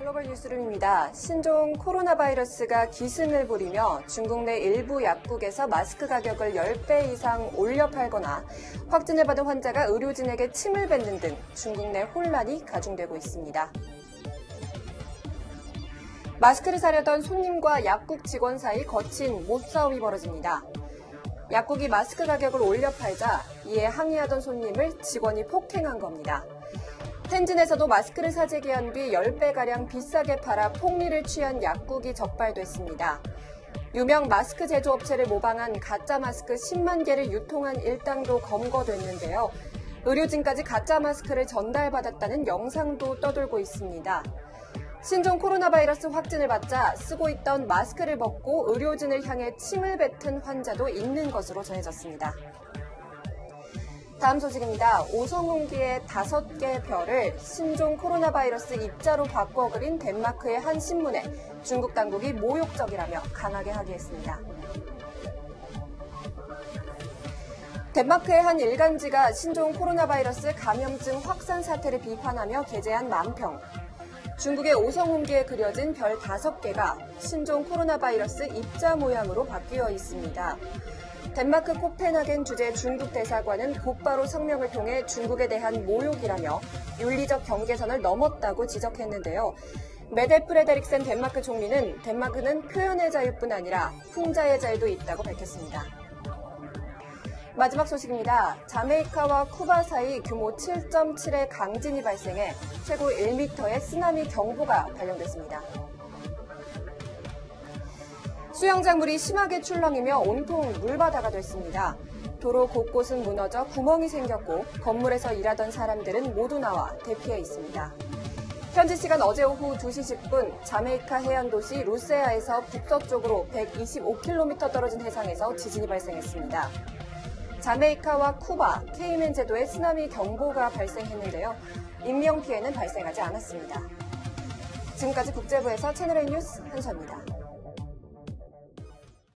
글로벌 뉴스룸입니다. 신종 코로나 바이러스가 기승을 부리며 중국 내 일부 약국에서 마스크 가격을 10배 이상 올려 팔거나 확진을 받은 환자가 의료진에게 침을 뱉는 등 중국 내 혼란이 가중되고 있습니다. 마스크를 사려던 손님과 약국 직원 사이 거친 못싸움이 벌어집니다. 약국이 마스크 가격을 올려 팔자 이에 항의하던 손님을 직원이 폭행한 겁니다. 텐진에서도 마스크를 사재기 한 뒤 10배가량 비싸게 팔아 폭리를 취한 약국이 적발됐습니다. 유명 마스크 제조업체를 모방한 가짜 마스크 10만 개를 유통한 일당도 검거됐는데요. 의료진까지 가짜 마스크를 전달받았다는 영상도 떠돌고 있습니다. 신종 코로나 바이러스 확진을 받자 쓰고 있던 마스크를 벗고 의료진을 향해 침을 뱉은 환자도 있는 것으로 전해졌습니다. 다음 소식입니다. 오성홍기의 5개 별을 신종 코로나 바이러스 입자로 바꿔 그린 덴마크의 한 신문에 중국 당국이 모욕적이라며 강하게 항의했습니다. 덴마크의 한 일간지가 신종 코로나 바이러스 감염증 확산 사태를 비판하며 게재한 만평. 중국의 오성홍기에 그려진 별 5개가 신종 코로나 바이러스 입자 모양으로 바뀌어 있습니다. 덴마크 코펜하겐 주재 중국 대사관은 곧바로 성명을 통해 중국에 대한 모욕이라며 윤리적 경계선을 넘었다고 지적했는데요. 메데 프레데릭센 덴마크 총리는 덴마크는 표현의 자유뿐 아니라 풍자의 자유도 있다고 밝혔습니다. 마지막 소식입니다. 자메이카와 쿠바 사이 규모 7.7의 강진이 발생해 최고 1m의 쓰나미 경보가 발령됐습니다. 수영장 물이 심하게 출렁이며 온통 물바다가 됐습니다. 도로 곳곳은 무너져 구멍이 생겼고 건물에서 일하던 사람들은 모두 나와 대피해 있습니다. 현지 시간 어제 오후 2시 10분 자메이카 해안 도시 루세아에서 북서쪽으로 125km 떨어진 해상에서 지진이 발생했습니다. 자메이카와 쿠바, 케이맨 제도에 쓰나미 경보가 발생했는데요. 인명피해는 발생하지 않았습니다. 지금까지 국제부에서 채널A 뉴스 한수아입니다.